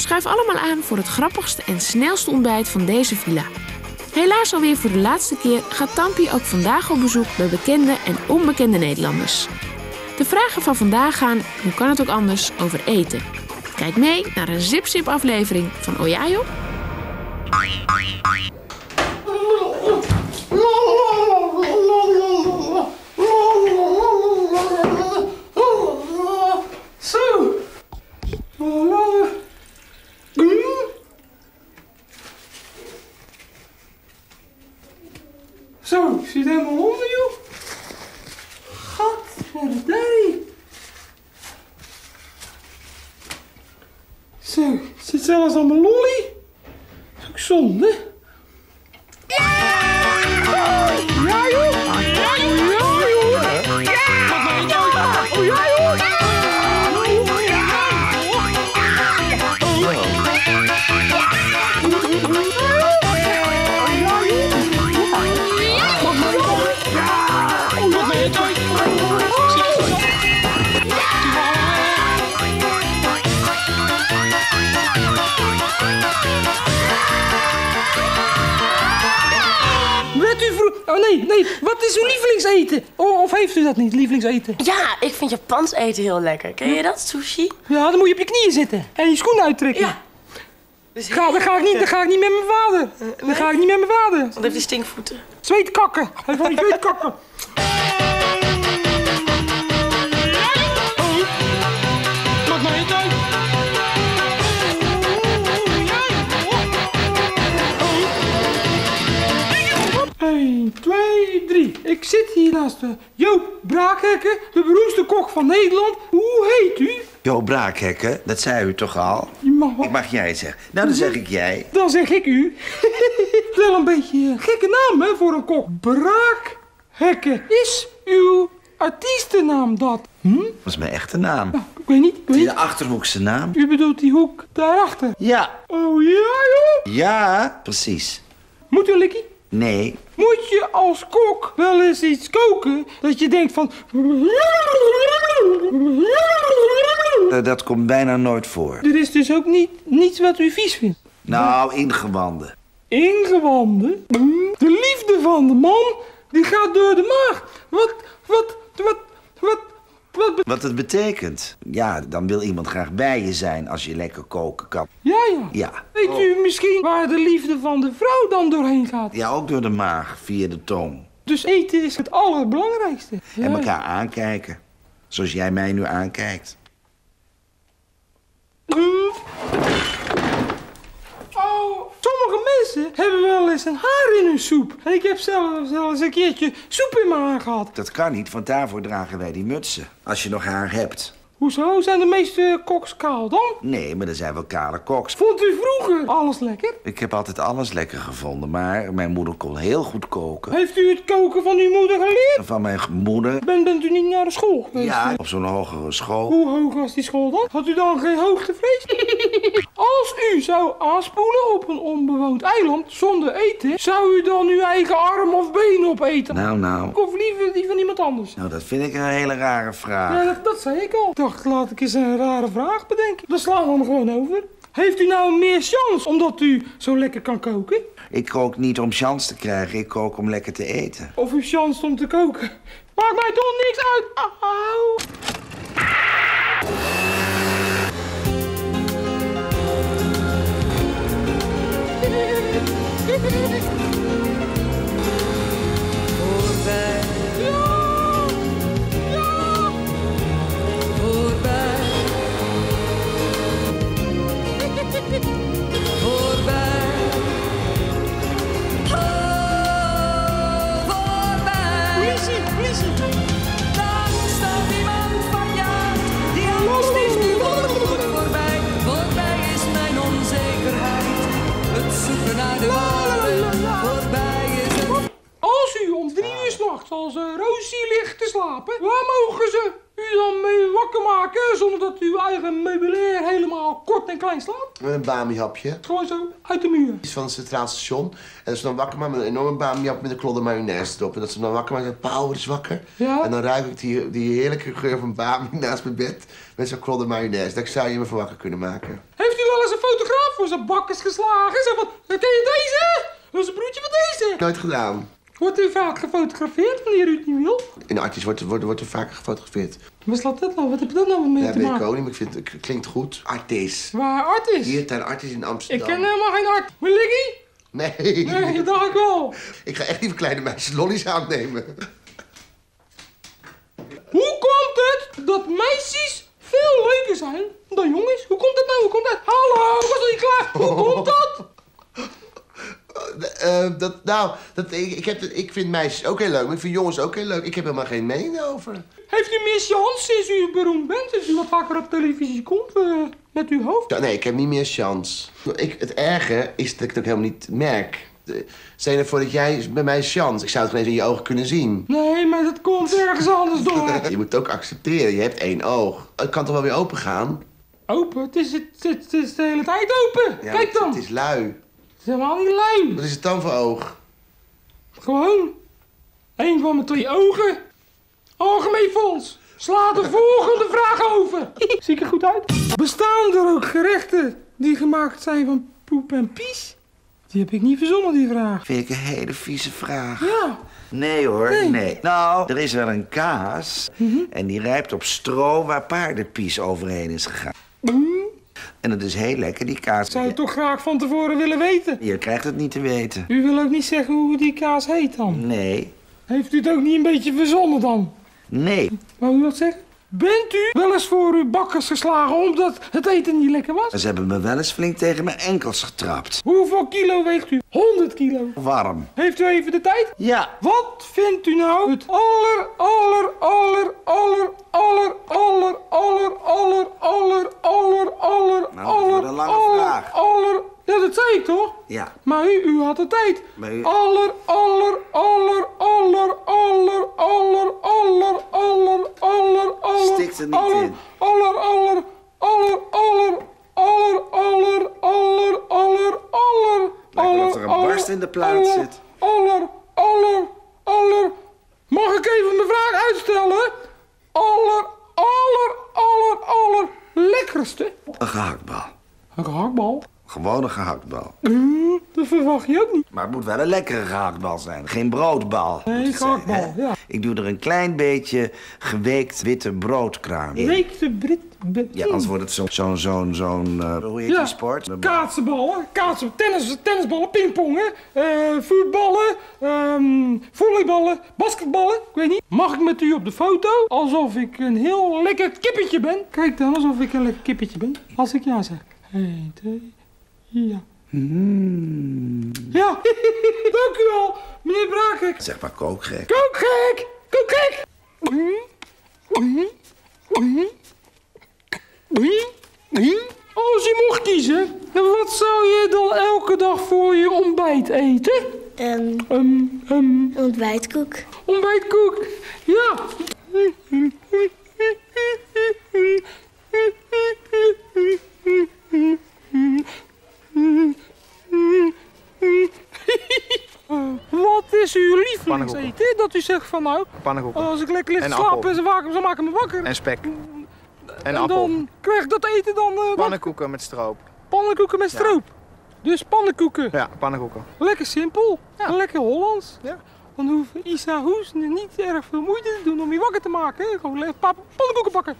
Schuif allemaal aan voor het grappigste en snelste ontbijt van deze villa. Helaas alweer voor de laatste keer gaat Tampie ook vandaag op bezoek bij bekende en onbekende Nederlanders. De vragen van vandaag gaan, hoe kan het ook anders, over eten. Kijk mee naar een Zip aflevering van Ojajo. Zo. Zo, ik zit helemaal onder, joh. Gadverdij. Zo, ik zit zelfs aan mijn lolly. Dat is ook zonde. Ja, joh. Ja, joh. Ja, joh. Oh, ja, joh. Oh nee, wat is uw lievelingseten? Of heeft u dat niet, lievelingseten? Ja, ik vind Japans eten heel lekker. Ken je dat, sushi? Ja, dan moet je op je knieën zitten en je schoenen uittrekken. Ja. Dus dan ga ik niet met mijn vader. Dan ga ik niet met mijn vader. Want heeft hij stinkvoeten. Zweetkakken. Hij van die zweetkakken. Maakt mij niet uit. 1, 2, 3. Ik zit hier naast Joop Braakhekken, de beroemdste kok van Nederland. Hoe heet u? Joop Braakhekken, dat zei u toch al? Ik mag jij zeggen. Nou, dan zeg ik jij. Dan zeg ik u. Wel een beetje een gekke naam, hè, voor een kok. Braakhekken. Is uw artiestennaam dat? Dat is mijn echte naam. Ja, ik weet niet. Het is de Achterhoekse naam. U bedoelt die hoek daarachter? Ja. Oh ja, joh? Ja, precies. Moet u een likkie? Nee. Moet je als kok wel eens iets koken dat je denkt van... Dat komt bijna nooit voor. Er is dus ook niets wat u vies vindt? Nou, ingewanden. Ingewanden? De liefde van de man, die gaat door de maag. Wat het betekent? Ja, dan wil iemand graag bij je zijn als je lekker koken kan. Ja. Ja. Weet u misschien waar de liefde van de vrouw dan doorheen gaat? Ja, ook door de maag, via de tong. Dus eten is het allerbelangrijkste. En elkaar aankijken. Zoals jij mij nu aankijkt. Sommige mensen hebben wel eens een haar in hun soep. En ik heb zelfs eens een keertje soep in mijn haar gehad. Dat kan niet, want daarvoor dragen wij die mutsen. Als je nog haar hebt. Hoezo? Zijn de meeste koks kaal dan? Nee, maar er zijn wel kale koks. Vond u vroeger alles lekker? Ik heb altijd alles lekker gevonden, maar mijn moeder kon heel goed koken. Heeft u het koken van uw moeder geleerd? Van mijn moeder? Bent u niet naar de school geweest? Ja, op zo'n hogere school. Hoe hoog was die school dan? Had u dan geen hoogtevrees? Als u zou aanspoelen op een onbewoond eiland zonder eten, zou u dan uw eigen arm of been opeten? Nou. Of liever die van iemand anders? Nou, dat vind ik een hele rare vraag. Ja, dat zei ik al. Ik dacht, laat ik eens een rare vraag bedenken. Dan slaan we hem gewoon over. Heeft u nou meer chance omdat u zo lekker kan koken? Ik kook niet om chance te krijgen, ik kook om lekker te eten. Of u chance om te koken? Maakt mij toch niks uit. Auw. Als u om 3 uur 's nachts als een Rosie ligt te slapen, waar mogen ze u dan mee wakker maken zonder dat uw eigen meubilair helemaal kort en klein slaat? Met een bami-hapje. Gewoon zo, uit de muur. Iets van het Centraal Station. En dat ze dan wakker maken met een enorme bami-hap met een klodder mayonaise erop. En dat ze dan wakker maken en Paul, word eens wakker. Ja? En dan ruik ik die heerlijke geur van bami naast mijn bed met zo'n klodder mayonaise. Daar zou je me voor wakker kunnen maken. Heeft u wel eens een foto voor zijn bakkes geslagen. Zeg van, ken je deze? Dat is een broertje van deze. Nooit gedaan. Wordt u vaak gefotografeerd wanneer u het niet wil? In Artis wordt er vaker gefotografeerd. Waar slaat dat nou? Wat heb je dat nou mee Ja, te weet ik maken? ook niet, maar ik vind het klinkt goed. Artis. Waar Artis? Hier, tuin Artis in Ik Amsterdam. ken helemaal geen Art. Williggie? Nee. Nee, dat dacht ik wel. Ik ga echt niet voor kleine meisjes lollies aannemen. Hoe komt het dat meisjes veel leuker zijn dan jongens? Hoe komt dat nou? Hoe komt dat? Hallo, was nog niet klaar? Hoe komt dat? Ik vind meisjes ook heel leuk, maar ik vind jongens ook heel leuk. Ik heb helemaal geen mening over. Heeft u meer chance sinds u beroemd bent? Sinds u wat vaker op televisie komt met uw hoofd? Ja, nee, ik heb niet meer chance. Het erge is dat ik het ook helemaal niet merk. Stel je voor dat jij bij mij chance. Ik zou het gewoon eens in je ogen kunnen zien. Nee, maar dat komt ergens anders door. Je moet het ook accepteren. Je hebt één oog. Het kan toch wel weer open gaan? Open? Het is de hele tijd open. Ja, Kijk dan. Het is lui. Het is helemaal niet lui. Wat is het dan voor oog? Gewoon. Eén van mijn 2 ogen. Algemeen fonds. Sla de volgende vraag over. Zie ik er goed uit? Bestaan er ook gerechten die gemaakt zijn van poep en pies? Die heb ik niet verzonnen, die vraag. Vind ik een hele vieze vraag. Ja. Nee hoor, Nee. nee. Nou, er is wel een kaas en die rijpt op stro waar paardenpies overheen is gegaan. En dat is heel lekker, die kaas. Zou je toch graag van tevoren willen weten? Je krijgt het niet te weten. U wil ook niet zeggen hoe die kaas heet dan? Nee. Heeft u het ook niet een beetje verzonnen dan? Nee. Wou u dat zeggen? Bent u wel eens voor uw bakkers geslagen omdat het eten niet lekker was? Ze hebben me wel eens flink tegen mijn enkels getrapt. Hoeveel kilo weegt u? 100 kilo. Warm. Heeft u even de tijd? Ja. Wat vindt u nou het Nou, dat is een lange vraag. Ja, dat zei ik toch? Ja. Maar u had de tijd. Maar u- Stikt er niet in. Lijkt alsof er een barst in de plaat zit. Mag ik even mijn vraag uitstellen? Lekkerste? Een gehaktbal. Een gehaktbal? Gewoon een gehaktbal. Dat verwacht je ook niet. Maar het moet wel een lekkere gehaktbal zijn. Geen broodbal. Nee, moet het zijn, gehaktbal, hè? ja. Ik doe er een klein beetje geweekt witte broodkruim in. Weekte Brit... Ja, anders wordt het hoe heet die sport? Kaatsenballen, tennisballen, pingpongen, voetballen, volleyballen, basketballen, ik weet niet. Mag ik met u op de foto? Alsof ik een heel lekker kippetje ben. Kijk dan, alsof ik een lekker kippetje ben. Als ik ja zeg. 1, 2, ja. Ja, dank u wel, meneer Braakek. Zeg maar kookgek. Kookgek, kookgek. Als je mocht kiezen, wat zou je dan elke dag voor je ontbijt eten? Ontbijtkoek. Ontbijtkoek, ja. Wat is uw lievelingseten? Dat u zegt van nou, Pannenkoeken. als ik lekker lig te En slapen appel. en ze maken me wakker. En spek. En En appel. dan krijg ik dat eten dan Pannenkoeken met stroop. pannenkoeken met stroop. Dus pannenkoeken. Ja, pannenkoeken. Lekker simpel. Ja. En lekker Hollands. Ja. Dan hoeft Isa Hoes niet erg veel moeite te doen om je wakker te maken. Hè. Gewoon een paar pannenkoeken bakken.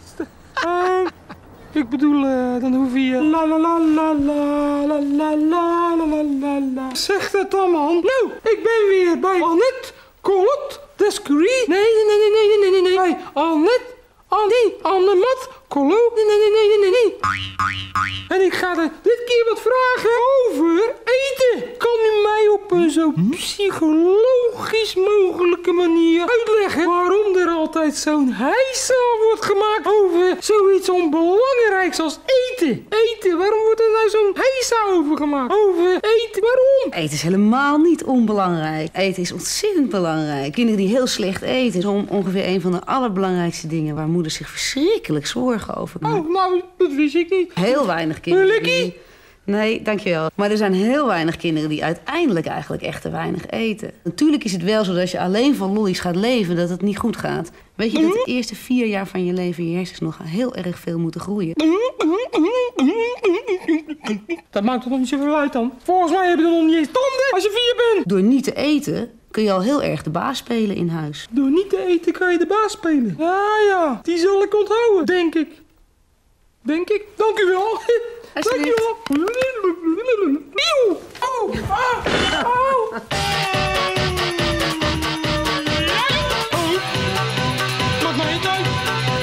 Ik bedoel, dan hoef je... La la la la la la la la la la la. Zeg dat dan, man. Nou, ik ben weer bij Annette Collet Descurie. Nee. Bij Annette... Annemat Collo. Nee. En ik ga er dit keer wat vragen over eten. Kan u mij op een zo psychologisch mogelijke manier uitleggen waarom er altijd zo'n heisa wordt gemaakt over zoiets onbelangrijks als eten? Eten, waarom wordt er nou zo'n heisa over gemaakt? Over eten, waarom? Eten is helemaal niet onbelangrijk. Eten is ontzettend belangrijk. Kinderen die heel slecht eten is ongeveer een van de allerbelangrijkste dingen waar moeders zich verschrikkelijk zorgen over maken. Oh, nou, dat wist ik niet. Heel weinig kinderen. Likkie? Nee, dankjewel. Maar er zijn heel weinig kinderen die uiteindelijk eigenlijk echt te weinig eten. Natuurlijk is het wel zo dat als je alleen van lollies gaat leven, dat het niet goed gaat. Weet je dat de eerste 4 jaar van je leven je hersens nog heel erg veel moeten groeien? Dat maakt toch nog niet zoveel uit dan? Volgens mij heb je nog niet eens tanden als je 4 bent. Door niet te eten kun je al heel erg de baas spelen in huis. Door niet te eten kan je de baas spelen. Ja, die zal ik onthouden, denk ik. Dank u wel. Dank u wel. Oh, oh. Maak mij het uit.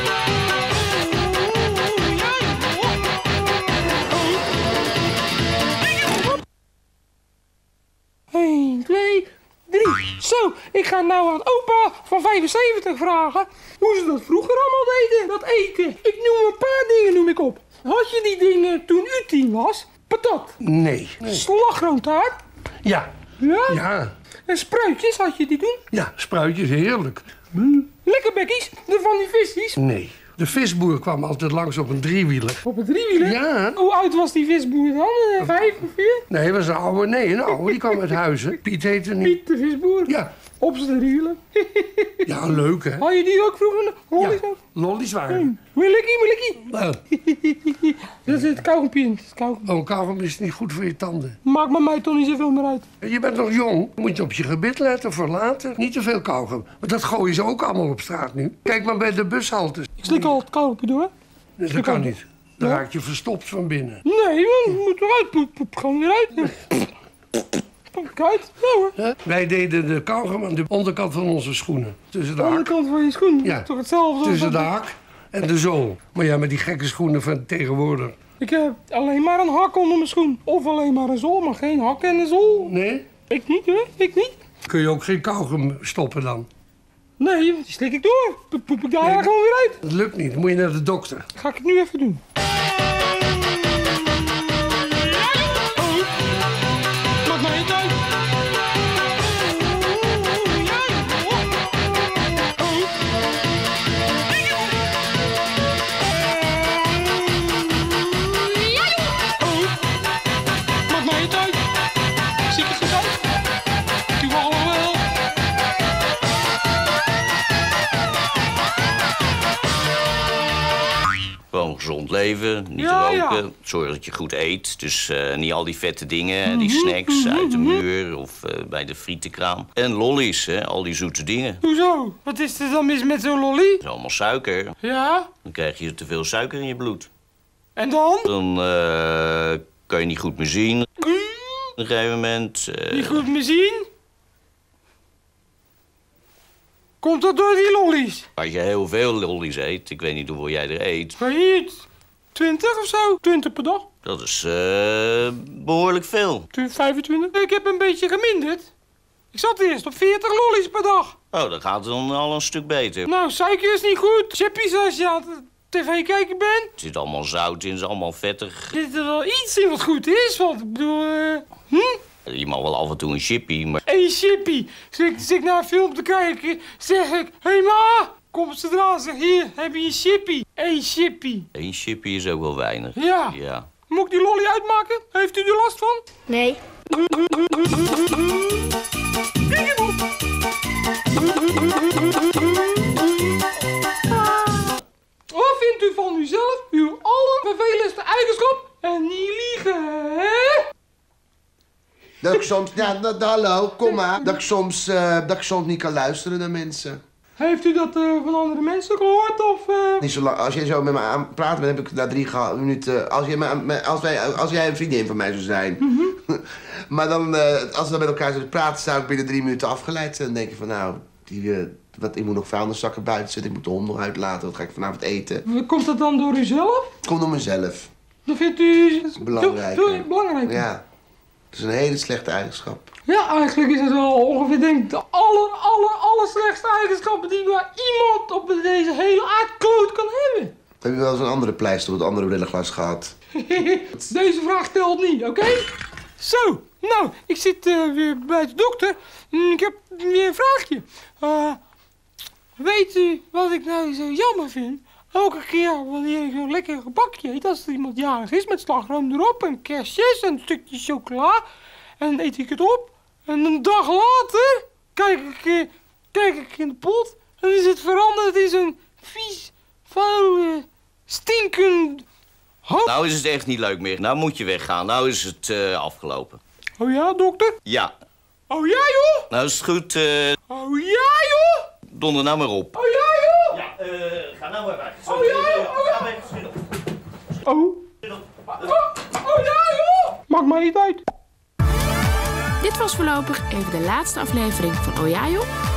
1, 2, 3. Zo, ik ga nou aan opa van 75 vragen hoe ze dat vroeger allemaal deden, dat eten. Ik noem een paar dingen op. Had je die dingen toen u 10 was? Patat. Nee. Slagroomtaart. Ja. Ja? Ja. En spruitjes, had je die toen? Ja, spruitjes, heerlijk. Lekkerbekkies, van die visjes. Nee. De visboer kwam altijd langs op een driewieler. Op een driewieler? Ja. Hoe oud was die visboer dan? 5 of 4? Nee, dat was een oude. Nee, een oude. Die kwam uit Huizen. Piet heette niet. Piet de visboer? Ja. Op zijn driewieler. Ja, leuk hè. Had je die ook vroeger? Lollies Ja, ook? lollies waren. Willikkie. Nou, Dat is het kauwgompje in. een kauwgom is niet goed voor je tanden. Maakt maar mij toch niet zoveel meer uit. Je bent nog jong. Moet je op je gebit letten voor later. Niet te veel kauwgom. Want dat gooien ze ook allemaal op straat nu. Kijk maar bij de bushaltes. Ik slik al het kauwgompje door. Nee, dat kan niet. Dan raak je verstopt van binnen. Nee, man, je moet eruit. Poep, gewoon weer uit. Kijk, nou hoor. Hè? Wij deden de kauwgom aan de onderkant van onze schoenen. Tussen de De hak. onderkant van je schoen. Ja. Toch hetzelfde? Tussen de hak en de zool. Maar ja, met die gekke schoenen van tegenwoordig. Ik heb alleen maar een hak onder mijn schoen. Of alleen maar een zool, maar geen hak en een zool. Nee? Ik niet hoor, ik niet. Kun je ook geen kauwgom stoppen dan? Nee, die slik ik door. Poep ik daar gewoon weer uit. Dat lukt niet. Dan moet je naar de dokter. Ga ik het nu even doen. Maakt mij het uit. Maakt mij het uit. Zie ik het goed uit? Doe allemaal. Gewoon gezond leven, niet Ja, roken. ja. Zorg dat je goed eet. Dus niet al die vette dingen, die snacks uit de muur of bij de frietenkraam. En lollies, hè, al die zoete dingen. Hoezo? Wat is er dan mis met zo'n lolly? Dat is allemaal suiker. Ja? Dan krijg je te veel suiker in je bloed. En dan? Dan kan je niet goed meer zien. Op een gegeven moment... Niet goed meer zien? Komt dat door die lollies? als je heel veel lollies eet, ik weet niet hoeveel jij er eet... Weet je niet? 20 of zo? 20 per dag? dat is behoorlijk veel. 25? Ik heb een beetje geminderd. Ik zat eerst op 40 lollies per dag. Oh, dat gaat dan al een stuk beter. Nou, suiker is niet goed. Chippies als je aan het tv kijken bent. Er zit allemaal zout in, het is allemaal vettig. Er zit er wel iets in wat goed is, want ik bedoel... Je mag wel af en toe een chippy, maar... Hey chippy, zit ik naar een film te kijken, zeg ik... Hey ma, kom ze eraan, zeg hier, heb je een chippy? Hey chippy. Eén chippy is ook wel weinig. Ja. Ja. Moet ik die lolly uitmaken? Heeft u er last van? Nee. Wat vindt u van uzelf, uw allervervelendste eigenschap? En niet liegen, hè? Dat ik soms... Ja, hallo, kom maar. Dat ik soms niet kan luisteren naar mensen. Heeft u dat van andere mensen gehoord, of... Niet zo lang. Als jij zo met me aan het praten bent, heb ik na 3 minuten... Als jij een vriendin van mij zou zijn... maar dan, als we dan met elkaar zouden praten, zou ik binnen 3 minuten afgeleid. En dan denk je van, nou, ik moet nog vuilniszakken buiten zetten. Ik moet de hond nog uitlaten. Wat ga ik vanavond eten? Komt dat dan door uzelf? Het komt door mezelf. Dat vindt u... Belangrijk. Belangrijk. Ja. Het is een hele slechte eigenschap. Ja, eigenlijk is het wel ongeveer, denk ik, de allerslechtste eigenschappen die maar iemand op deze hele aardkloot kan hebben. Heb je wel eens een andere pleister op het andere brillenglas gehad? Deze vraag telt niet, oké? Zo, nou, ik zit weer bij de dokter. Ik heb weer een vraagje. Weet u wat ik nou zo jammer vind? Elke keer wanneer ik zo'n lekker gebakje eet, als er iemand jarig is met slagroom erop en kerstjes en een stukje chocola, en dan eet ik het op. En een dag later kijk ik in de pot en is het veranderd in zo'n vies, vuil, stinkend Nou is het echt niet leuk meer. Nou moet je weggaan. Nou is het afgelopen. Oh ja, dokter? Ja. Oh ja, joh? Nou is het goed. Oh ja, joh? Donder nou maar op. Oh ja, joh? Ja, ga nou maar weg. Oh ja, joh? Ga weg, schiet op. Oh. Oh ja, joh? Maakt mij niet uit. Dit was voorlopig even de laatste aflevering van Oh ja joh.